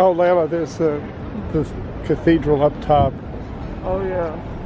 Oh, Layla, there's the cathedral up top. Oh yeah.